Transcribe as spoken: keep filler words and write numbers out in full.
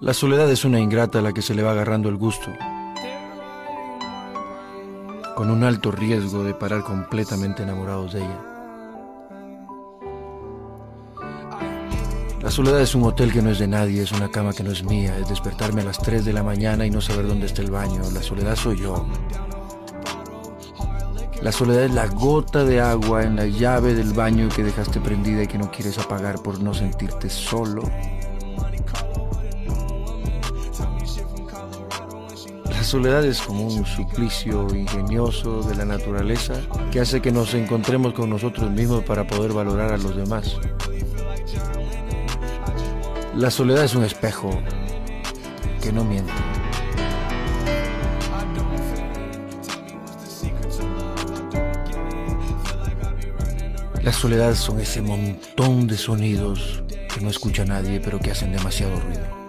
La soledad es una ingrata a la que se le va agarrando el gusto, con un alto riesgo de parar completamente enamorados de ella. La soledad es un hotel que no es de nadie, es una cama que no es mía, es despertarme a las tres de la mañana y no saber dónde está el baño. La soledad soy yo. La soledad es la gota de agua en la llave del baño que dejaste prendida y que no quieres apagar por no sentirte solo. La soledad es como un suplicio ingenioso de la naturaleza que hace que nos encontremos con nosotros mismos para poder valorar a los demás. La soledad es un espejo que no miente. La soledad son ese montón de sonidos que no escucha nadie pero que hacen demasiado ruido.